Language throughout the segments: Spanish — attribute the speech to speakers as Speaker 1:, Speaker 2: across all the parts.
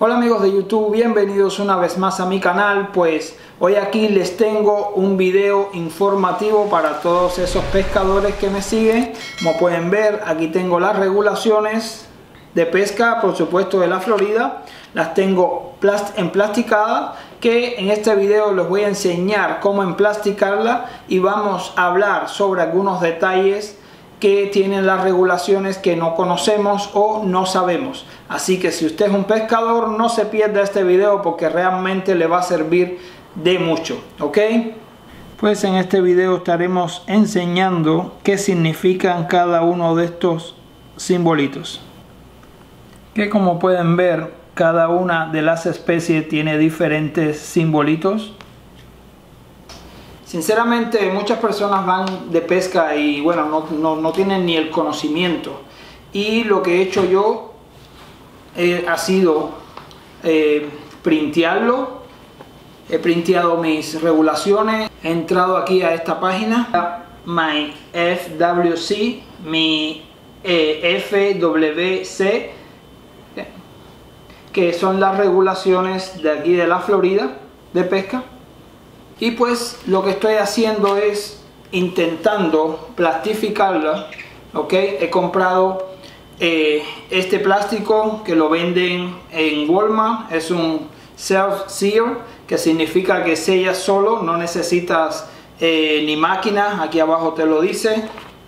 Speaker 1: Hola amigos de YouTube, bienvenidos una vez más a mi canal. Pues hoy aquí les tengo un video informativo para todos esos pescadores que me siguen. Como pueden ver, aquí tengo las regulaciones de pesca, por supuesto de la Florida. Las tengo emplasticadas, que en este video les voy a enseñar cómo emplasticarla y vamos a hablar sobre algunos detalles que tienen las regulaciones que no conocemos o no sabemos. Así que si usted es un pescador, no se pierda este video porque realmente le va a servir de mucho, ¿ok? Pues en este video estaremos enseñando qué significan cada uno de estos simbolitos, que como pueden ver, cada una de las especies tiene diferentes simbolitos. Sinceramente, muchas personas van de pesca y bueno, no tienen ni el conocimiento. Y lo que he hecho yo ha sido printearlo. He printeado mis regulaciones. He entrado aquí a esta página, My FWC, mi FWC, que son las regulaciones de aquí de la Florida de pesca. Y pues lo que estoy haciendo es intentando plastificarla, ¿ok? He comprado este plástico que lo venden en Walmart. Es un self-seal, que significa que sella solo, no necesitas ni máquina. Aquí abajo te lo dice.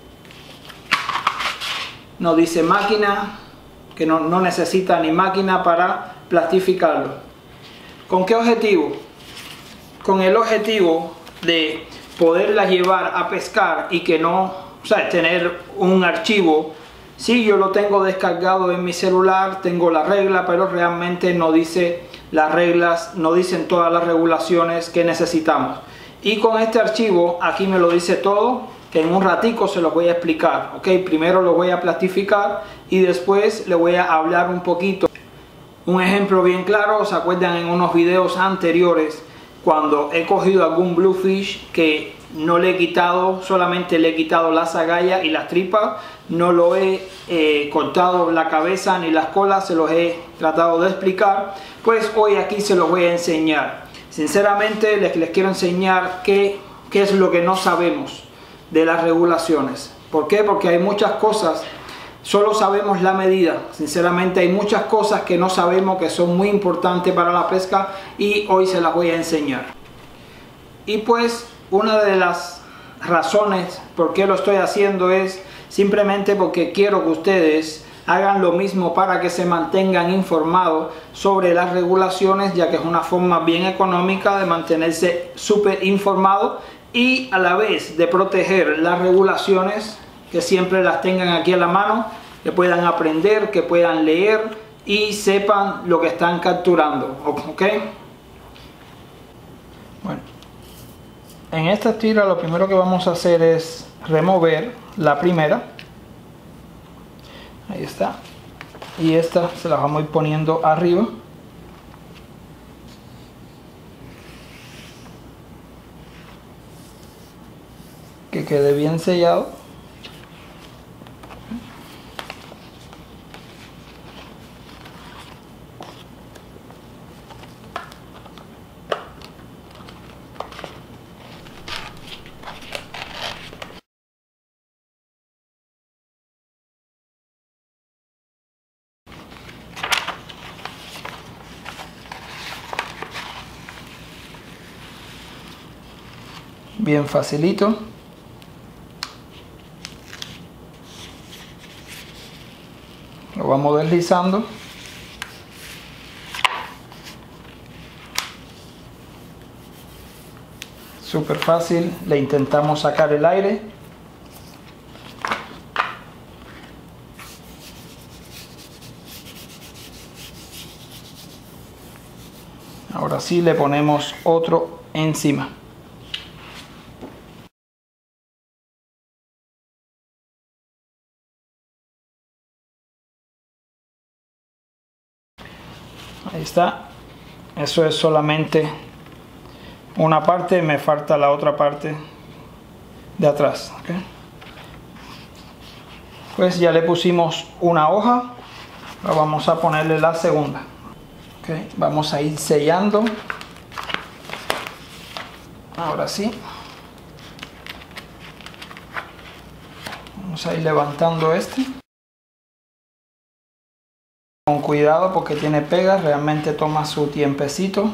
Speaker 1: No dice máquina, que no necesita ni máquina para plastificarlo. ¿Con qué objetivo? Con el objetivo de poderla llevar a pescar y que no, o sea, tener un archivo. Sí, yo lo tengo descargado en mi celular, tengo la regla, pero realmente no dice las reglas, no dicen todas las regulaciones que necesitamos. Y con este archivo aquí me lo dice todo, que en un ratico se los voy a explicar, ¿ok? Primero lo voy a plastificar y después le voy a hablar un poquito. Un ejemplo bien claro, ¿se acuerdan en unos videos anteriores? Cuando he cogido algún bluefish que no le he quitado, solamente le he quitado las agallas y las tripas, no lo he cortado la cabeza ni las colas, se los he tratado de explicar. Pues hoy aquí se los voy a enseñar. Sinceramente les quiero enseñar qué es lo que no sabemos de las regulaciones. ¿Por qué? Porque hay muchas cosas. Solo sabemos la medida. Sinceramente hay muchas cosas que no sabemos que son muy importantes para la pesca y hoy se las voy a enseñar. Y pues una de las razones por qué lo estoy haciendo es simplemente porque quiero que ustedes hagan lo mismo para que se mantengan informados sobre las regulaciones, ya que es una forma bien económica de mantenerse súper informado y a la vez de proteger las regulaciones, que siempre las tengan aquí a la mano, que puedan aprender, que puedan leer y sepan lo que están capturando, ¿ok? Bueno, en esta tira lo primero que vamos a hacer es remover la primera. Ahí está. Y esta se la vamos a ir poniendo arriba. Que quede bien sellado. Bien facilito. Lo vamos deslizando. Súper fácil. Le intentamos sacar el aire. Ahora sí le ponemos otro encima. Ahí está. Eso es solamente una parte, me falta la otra parte de atrás, ¿okay? Pues ya le pusimos una hoja, ahora vamos a ponerle la segunda. Okay, vamos a ir sellando. Ahora sí. Vamos a ir levantando este. Con cuidado porque tiene pegas, realmente toma su tiempecito.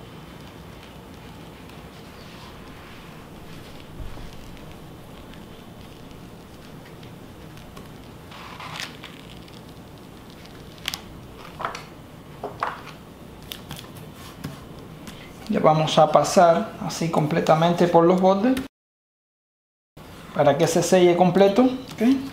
Speaker 1: Le vamos a pasar así completamente por los bordes para que se selle completo. ¿Okay?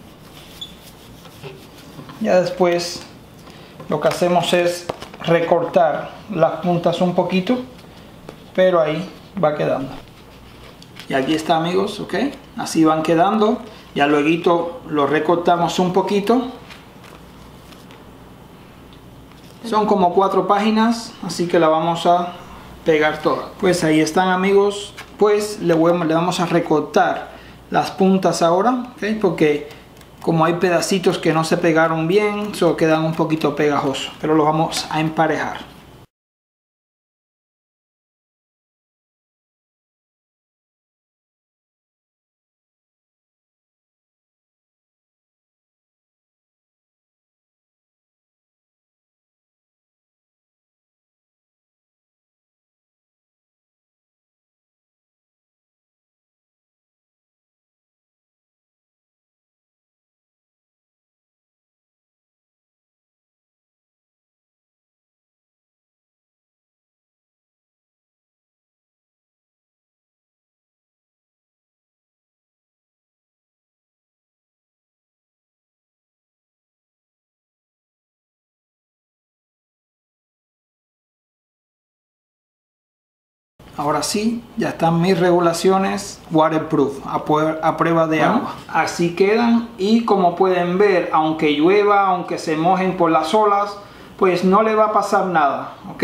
Speaker 1: Ya después lo que hacemos es recortar las puntas un poquito, pero ahí va quedando. Y aquí está, amigos, ¿ok? Así van quedando. Ya luego lo recortamos un poquito. Son como 4 páginas, así que la vamos a pegar toda. Pues ahí están, amigos. Pues le vamos a recortar las puntas ahora, ¿ok? Porque como hay pedacitos que no se pegaron bien, solo quedan un poquito pegajosos, pero los vamos a emparejar. Ahora sí, ya están mis regulaciones waterproof, a prueba de agua. Así quedan, y como pueden ver, aunque llueva, aunque se mojen por las olas, pues no le va a pasar nada, ¿ok?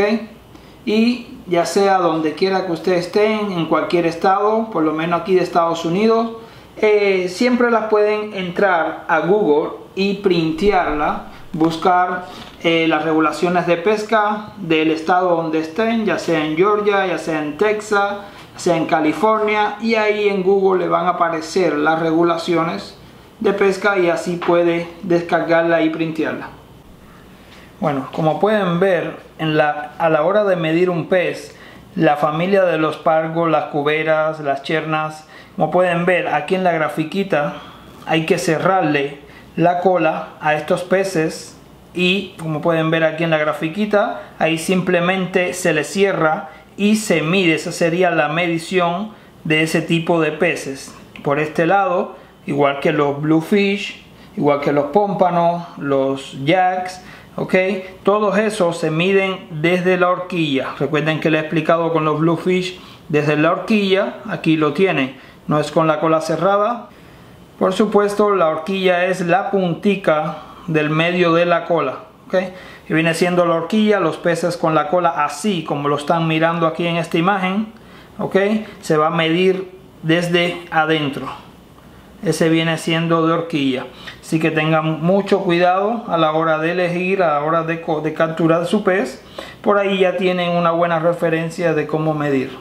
Speaker 1: Y ya sea donde quiera que ustedes estén, en cualquier estado, por lo menos aquí de Estados Unidos, siempre las pueden entrar a Google y printearla, buscar las regulaciones de pesca del estado donde estén, ya sea en Georgia, ya sea en Texas, ya sea en California, y ahí en Google le van a aparecer las regulaciones de pesca y así puede descargarla y printearla. Bueno, como pueden ver, a la hora de medir un pez, la familia de los pargos, las cuberas, las chernas, como pueden ver aquí en la grafiquita, hay que cerrarle la cola a estos peces, y como pueden ver aquí en la grafiquita, ahí simplemente se le cierra y se mide. Esa sería la medición de ese tipo de peces. Por este lado, igual que los bluefish, igual que los pómpanos, los jacks, ok, todos esos se miden desde la horquilla. Recuerden que les he explicado con los bluefish desde la horquilla. Aquí lo tienen, no es con la cola cerrada. Por supuesto, la horquilla es la puntica del medio de la cola, ¿okay? Y viene siendo la horquilla. Los peces con la cola así como lo están mirando aquí en esta imagen, ¿okay? Se va a medir desde adentro. Ese viene siendo de horquilla, así que tengan mucho cuidado a la hora de elegir, a la hora de capturar su pez. Por ahí ya tienen una buena referencia de cómo medir.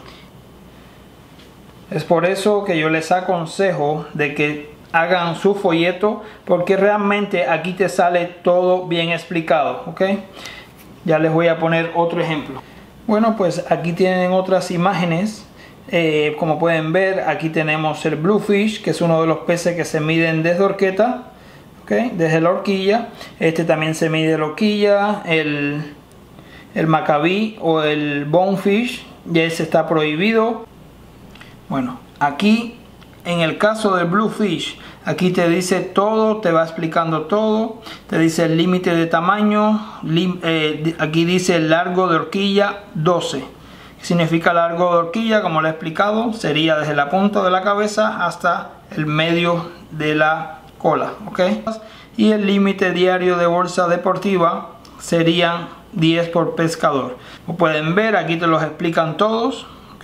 Speaker 1: Es por eso que yo les aconsejo de que hagan su folleto, porque realmente aquí te sale todo bien explicado, ¿ok? Ya les voy a poner otro ejemplo. Bueno, pues aquí tienen otras imágenes. Como pueden ver, aquí tenemos el bluefish, que es uno de los peces que se miden desde horqueta, ¿okay? Desde la horquilla. Este también se mide la horquilla. El macabí o el bonefish, ya ese está prohibido. Bueno, aquí en el caso del bluefish, aquí te dice todo, te va explicando todo. Te dice el límite de tamaño. Aquí dice el largo de horquilla 12. ¿Qué significa largo de horquilla? Como le he explicado, sería desde la punta de la cabeza hasta el medio de la cola, ¿ok? Y el límite diario de bolsa deportiva serían 10 por pescador. Como pueden ver, aquí te los explican todos, ¿ok?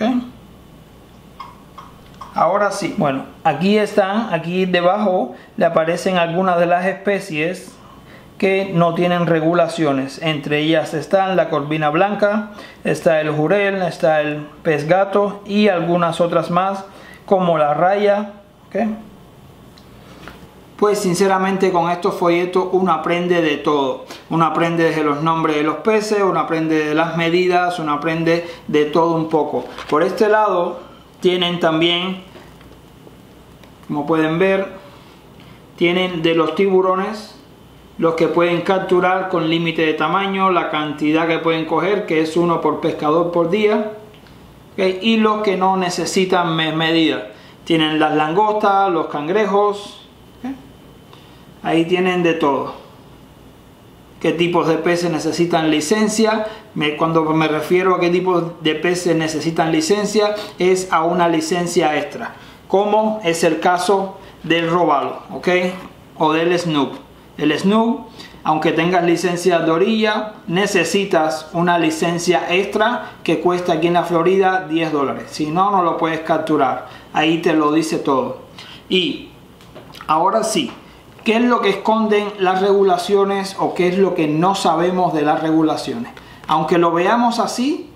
Speaker 1: Ahora sí, bueno, aquí están, aquí debajo le aparecen algunas de las especies que no tienen regulaciones. Entre ellas están la corvina blanca, está el jurel, está el pez gato y algunas otras más como la raya. ¿Okay? Pues sinceramente con estos folletos uno aprende de todo. Uno aprende desde los nombres de los peces, uno aprende de las medidas, uno aprende de todo un poco. Por este lado tienen también, como pueden ver, tienen de los tiburones, los que pueden capturar con límite de tamaño, la cantidad que pueden coger, que es 1 por pescador por día. ¿Okay? Y los que no necesitan medida. Tienen las langostas, los cangrejos. ¿Okay? Ahí tienen de todo. ¿Qué tipos de peces necesitan licencia? Cuando me refiero a qué tipos de peces necesitan licencia, es a una licencia extra. Como es el caso del robalo, ¿ok? O del snook. El snook, aunque tengas licencia de orilla, necesitas una licencia extra que cuesta aquí en la Florida $10. Si no, no lo puedes capturar. Ahí te lo dice todo. Y ahora sí, ¿qué es lo que esconden las regulaciones o qué es lo que no sabemos de las regulaciones? Aunque lo veamos así,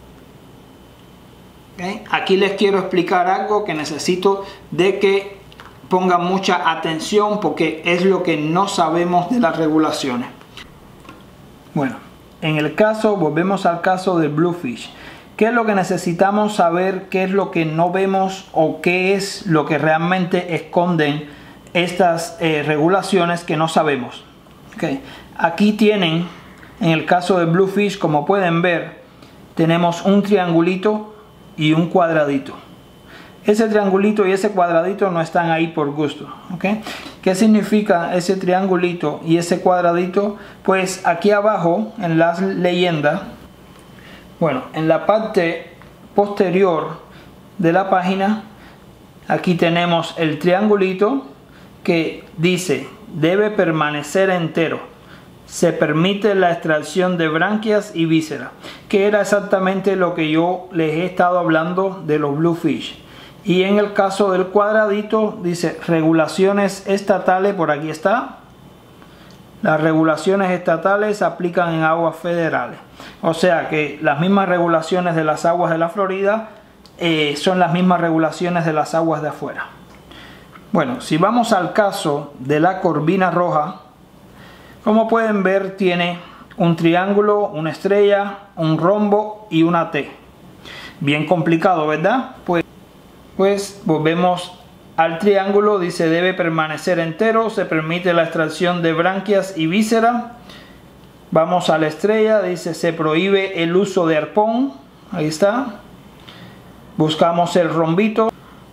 Speaker 1: ¿okay? Aquí les quiero explicar algo que necesito de que pongan mucha atención porque es lo que no sabemos de las regulaciones. Bueno, en el caso, volvemos al caso del bluefish. ¿Qué es lo que necesitamos saber? ¿Qué es lo que no vemos? ¿O qué es lo que realmente esconden estas regulaciones que no sabemos? Okay. Aquí tienen, en el caso del bluefish, como pueden ver, tenemos un triangulito y un cuadradito. Ese triangulito y ese cuadradito no están ahí por gusto. ¿Okay? ¿Qué significa ese triangulito y ese cuadradito? Pues aquí abajo en las leyendas, bueno, en la parte posterior de la página, aquí tenemos el triangulito que dice debe permanecer entero. Se permite la extracción de branquias y vísceras, que era exactamente lo que yo les he estado hablando de los bluefish. Y en el caso del cuadradito dice regulaciones estatales, por aquí está. Las regulaciones estatales se aplican en aguas federales. O sea que las mismas regulaciones de las aguas de la Florida son las mismas regulaciones de las aguas de afuera. Bueno, si vamos al caso de la corvina roja, como pueden ver tiene un triángulo, una estrella, un rombo y una T. Bien complicado, ¿verdad? Pues volvemos al triángulo, dice debe permanecer entero, se permite la extracción de branquias y vísceras. Vamos a la estrella, dice se prohíbe el uso de arpón, ahí está. Buscamos el rombito.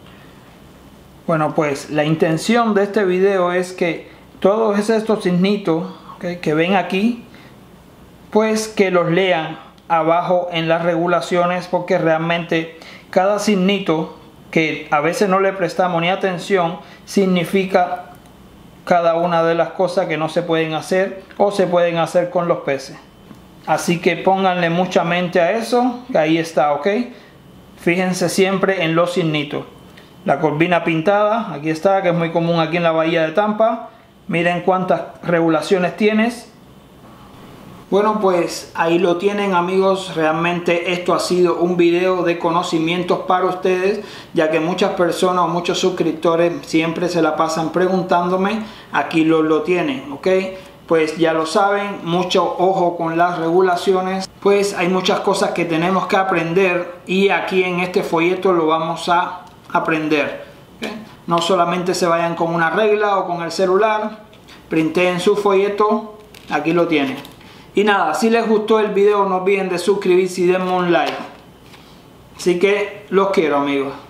Speaker 1: Bueno, pues la intención de este video es que todos estos signitos que ven aquí, pues que los lean abajo en las regulaciones, porque realmente cada signito que a veces no le prestamos ni atención significa cada una de las cosas que no se pueden hacer o se pueden hacer con los peces. Así que pónganle mucha mente a eso, que ahí está, ¿ok? Fíjense siempre en los signitos. La corvina pintada, aquí está, que es muy común aquí en la bahía de Tampa. Miren cuántas regulaciones tienes. Bueno, pues ahí lo tienen, amigos. Realmente esto ha sido un video de conocimientos para ustedes, ya que muchas personas o muchos suscriptores siempre se la pasan preguntándome. Aquí lo tienen, ¿ok? Pues ya lo saben, mucho ojo con las regulaciones, pues hay muchas cosas que tenemos que aprender y aquí en este folleto lo vamos a aprender. ¿Okay? No solamente se vayan con una regla o con el celular, printen su folleto, aquí lo tienen. Y nada, si les gustó el video no olviden de suscribirse y denme un like. Así que los quiero, amigos.